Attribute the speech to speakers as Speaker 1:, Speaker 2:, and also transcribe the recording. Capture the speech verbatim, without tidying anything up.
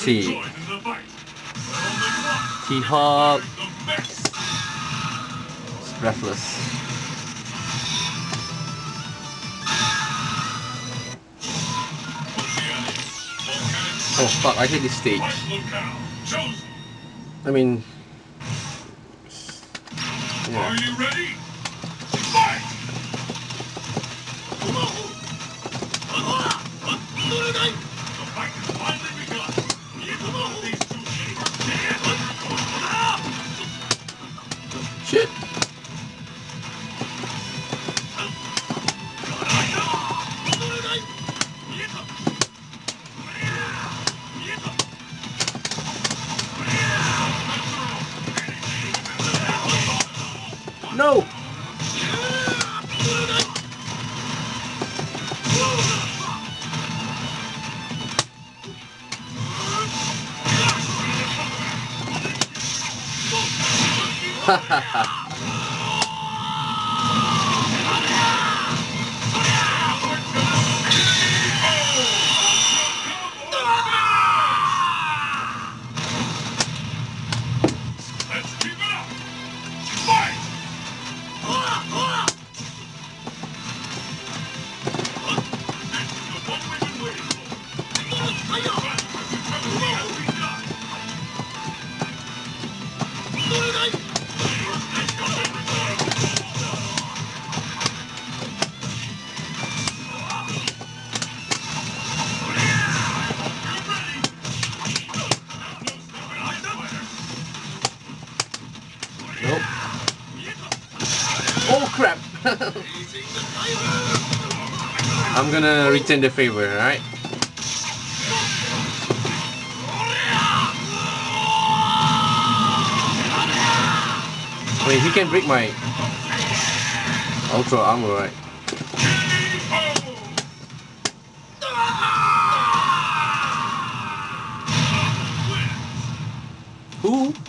Speaker 1: see. T-Hawk. Breathless. Oh fuck, I hate this stage. I mean... Yeah.
Speaker 2: Are you ready? Fight! The fight has finally begun. These two
Speaker 1: Shit! No! Ha ha ha!
Speaker 2: Let's keep it up! Fight! This is the one we've been waiting for.
Speaker 1: Nope. Oh crap! I'm gonna return the favor, alright? Wait, he can break my ultra armor, right? Who?